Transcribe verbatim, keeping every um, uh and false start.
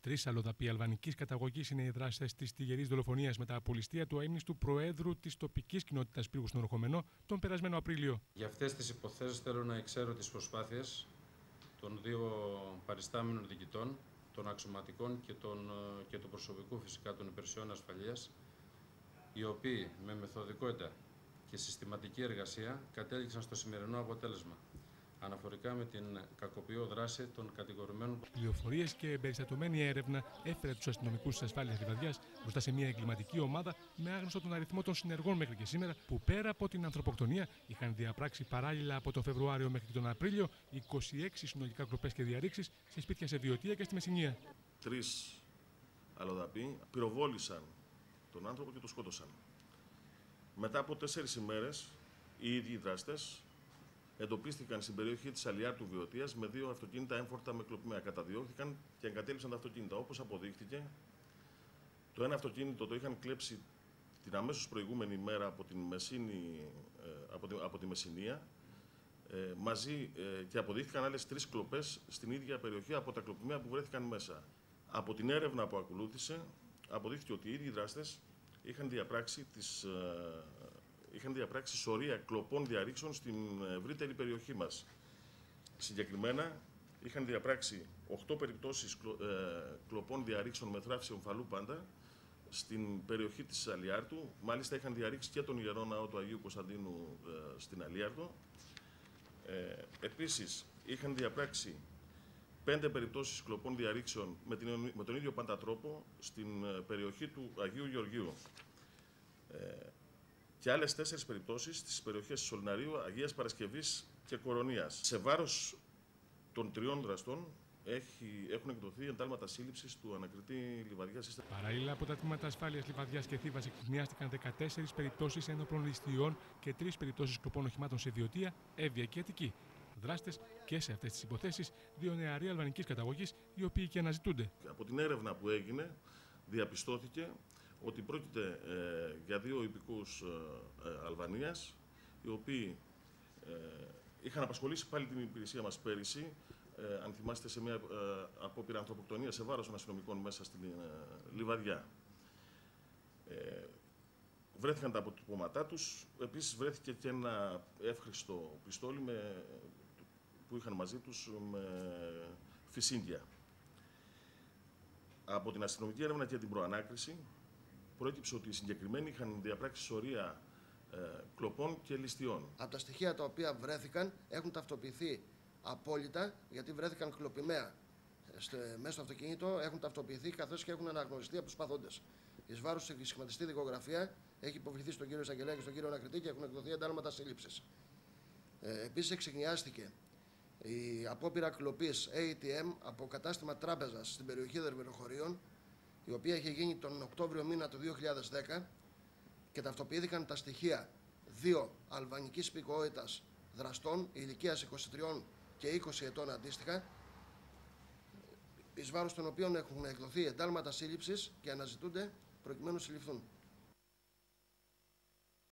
Τρεις αλλοδαποί αλβανικής καταγωγής είναι οι δράστες της τυγερής δολοφονίας μετά από ληστεία του αείμνηστου προέδρου της τοπικής κοινότητας Πύργου στον Ορχομενό τον περασμένο Απρίλιο. Για αυτές τις υποθέσεις θέλω να εξέρω τις προσπάθειες των δύο παριστάμενων διοικητών, των αξιωματικών και, των, και του προσωπικού φυσικά των υπηρεσιών ασφαλείας, οι οποίοι με μεθοδικότητα και συστηματική εργασία κατέληξαν στο σημερινό αποτέλεσμα, αναφορικά με την κακοποιώ δράση των κατηγορουμένων. Πληροφορίες και εμπεριστατωμένη έρευνα έφερε τους αστυνομικούς της ασφάλειας Λιβαδιάς μπροστά σε μια εγκληματική ομάδα με άγνωστο τον αριθμό των συνεργών μέχρι και σήμερα, που πέρα από την ανθρωποκτονία είχαν διαπράξει παράλληλα από τον Φεβρουάριο μέχρι τον Απρίλιο είκοσι έξι συνολικά κλοπές και διαρρήξεις σε σπίτια σε Βιωτία και στη Μεσσηνία. Τρεις αλλοδαποί πυροβόλησαν τον άνθρωπο και τον σκότωσαν. Μετά από τέσσερις ημέρες, οι ίδιοι δράστες εντοπίστηκαν στην περιοχή της Αλιάρτου Βιωτίας με δύο αυτοκίνητα έμφορτα με κλοπημένα. Καταδιώχθηκαν και εγκατέλειψαν τα αυτοκίνητα. Όπως αποδείχθηκε, το ένα αυτοκίνητο το είχαν κλέψει την αμέσως προηγούμενη μέρα από, την Μεσίνη, από, τη, από τη Μεσσηνία ε, μαζί ε, και αποδείχθηκαν άλλες τρεις κλοπές στην ίδια περιοχή από τα κλοπημένα που βρέθηκαν μέσα. Από την έρευνα που ακολούθησε, αποδείχθηκε ότι οι ίδιοι δράστες είχαν διαπράξει τις ε, είχαν διαπράξει σωρία κλοπών διαρρήξεων στην ευρύτερη περιοχή μας. Συγκεκριμένα, είχαν διαπράξει οκτώ περιπτώσεις κλοπών διαρρήξεων με θράψη ομφαλού πάντα στην περιοχή της Αλιάρτου. Μάλιστα, είχαν διαρρήξει και τον Ιερό Ναό του Αγίου Κωνσταντίνου στην Αλιάρτο. Ε, επίσης, είχαν διαπράξει πέντε περιπτώσεις κλοπών διαρρήξεων με, την, με τον ίδιο πάντα τρόπο στην περιοχή του Αγίου Γεωργίου. Ε, και άλλες τέσσερις περιπτώσεις στις περιοχές της Σολυναρίου, Αγίας Παρασκευής και Κορονίας. Σε βάρος των τριών δραστών έχει, έχουν εκδοθεί εντάλματα σύλληψης του ανακριτή Λιβαδιάς. Παράλληλα, από τα τμήματα ασφάλειας Λιβαδιάς και Θήβας εκκρινιάστηκαν δεκατέσσερις περιπτώσεις ένοπλων ληστειών και τρεις περιπτώσεις κλοπών οχημάτων σε Βιωτία, Εύβοια και Αττική. Δράστες και σε αυτές τις υποθέσεις δύο νεαροί αλβανικής καταγωγής, οι οποίοι και αναζητούνται. Από την έρευνα που έγινε, διαπιστώθηκε ότι πρόκειται ε, για δύο υπηκούς ε, ε, Αλβανίας, οι οποίοι ε, είχαν απασχολήσει πάλι την υπηρεσία μας πέρυσι, ε, αν θυμάστε, σε μια ε, απόπειρα ανθρωποκτονία σε βάρος των αστυνομικών μέσα στην ε, Λιβαδιά. Ε, βρέθηκαν τα αποτυπώματά τους, επίσης βρέθηκε και ένα εύχριστο πιστόλι με, που είχαν μαζί τους με φυσίγγια. Από την αστυνομική έρευνα και την προανάκριση, προέκυψε ότι οι συγκεκριμένοι είχαν διαπράξει σωρία ε, κλοπών και ληστειών. Από τα στοιχεία τα οποία βρέθηκαν έχουν ταυτοποιηθεί απόλυτα, γιατί βρέθηκαν κλοπημαία μέσα στο αυτοκίνητο, έχουν ταυτοποιηθεί καθώς και έχουν αναγνωριστεί από τους παθόντες. Εις βάρος της σχηματιστή δικογραφία έχει υποβληθεί στον κύριο Εισαγγελέα και στον κύριο Ανακριτή και έχουν εκδοθεί εντάλματα σύλληψης. Ε, επίσης, εξηγιάστηκε η απόπειρα κλοπής έι τι εμ από κατάστημα τράπεζας στην περιοχή Δερβενοχωρίων, η οποία είχε γίνει τον Οκτώβριο μήνα του δύο χιλιάδες δέκα και ταυτοποιήθηκαν τα στοιχεία δύο αλβανικής υπηκότητας δραστών ηλικίας είκοσι τρία και είκοσι ετών αντίστοιχα, εις βάρος των οποίων έχουν εκδοθεί εντάλματα σύλληψης και αναζητούνται προκειμένου να συλληφθούν.